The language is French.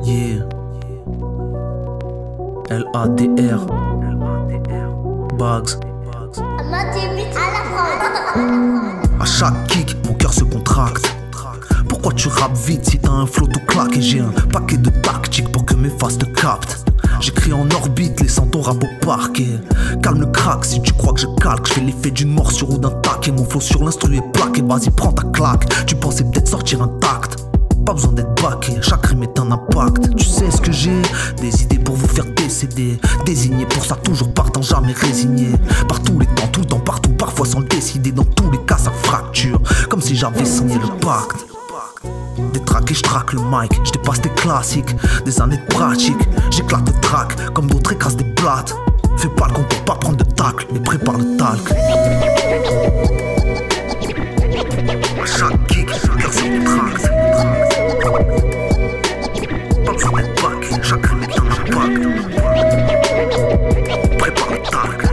Yeah. LADR. Bugs. À chaque kick, mon cœur se contracte. Pourquoi tu rappes vite si t'as un flow tout claqué? J'ai un paquet de tactiques pour que mes faces te captent. J'écris en orbite, laissant ton rap au parquet. Calme le crack si tu crois que je calque. Je fais l'effet d'une morsure ou d'un tac. Et mon flow sur l'instru est plaqué. Vas-y, prends ta claque. Tu pensais peut-être sortir intact. Pas besoin d'être baqué, chaque rime est un impact. Tu sais ce que j'ai, des idées pour vous faire décéder. Désigné pour ça, toujours partant, jamais résigné. Par tous les temps, tout le temps, partout, parfois sans le décider. Dans tous les cas, ça fracture, comme si j'avais signé le pacte. Des tracks et je traque le mic, je dépasse des classiques. Des années de pratique, j'éclate le track. Comme d'autres écrasent des blattes. Fais pas le con pour pas prendre de tacle, mais prépare le talc. Chaque kick, cœur sur le track. Pas besoin d'être back, chaque rime est un impact. Prépare le talc.